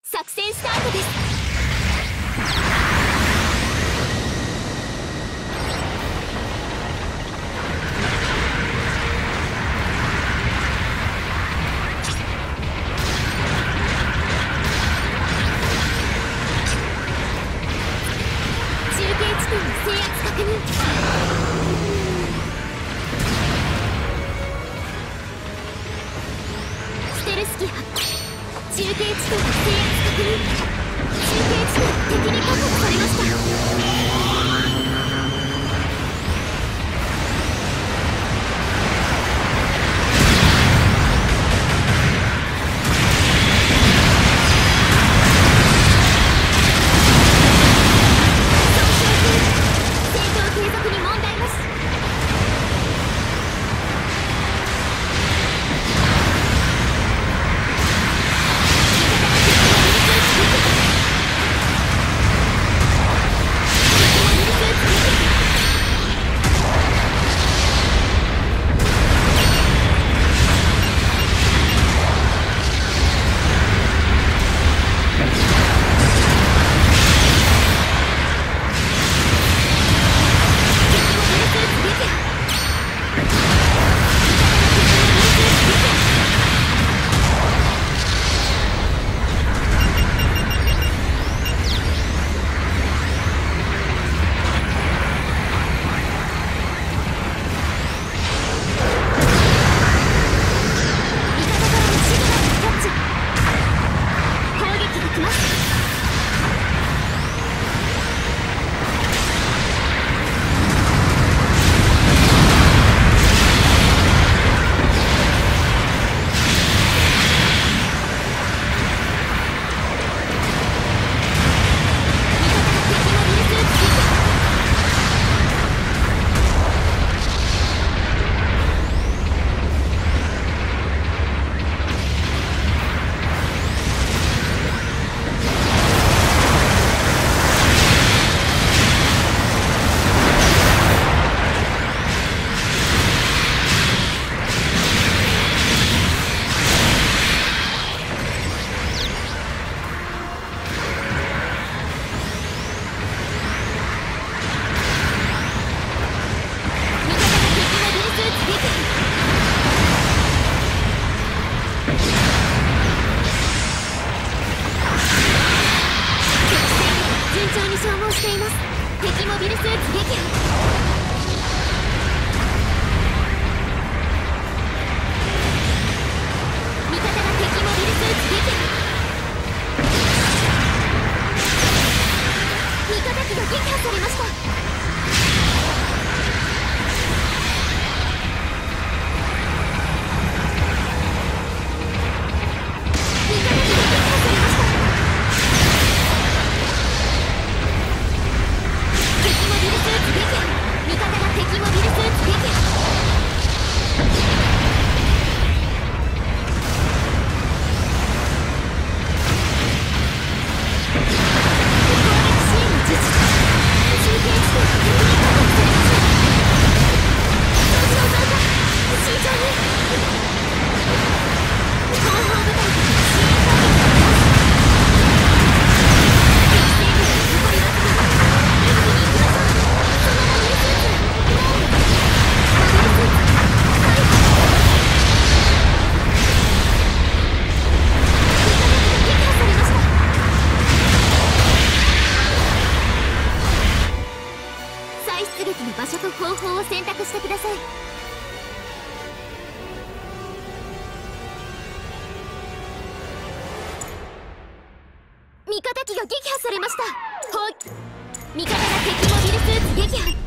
作戦スタートです。中継地点の制圧確認。ステルス機発見。中継地点の制圧確認。中継地点敵に確保されました。敵モビルスーツ撃破。味方が敵モビルスーツ撃破。味方機が撃破されました。出撃の場所と方法を選択してください。味方機が撃破されました。味方が敵モビルスーツ撃破。